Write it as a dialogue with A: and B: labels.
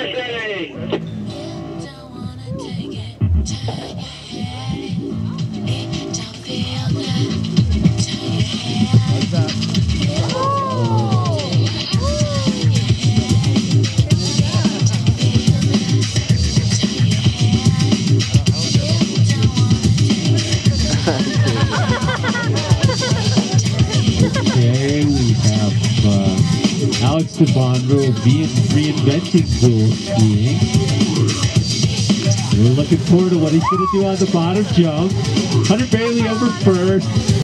A: Okay, we have Alex Debonville reinventing pool skiing. We're looking forward to what he's going to do on the bottom jump. Hunter Bailey over first.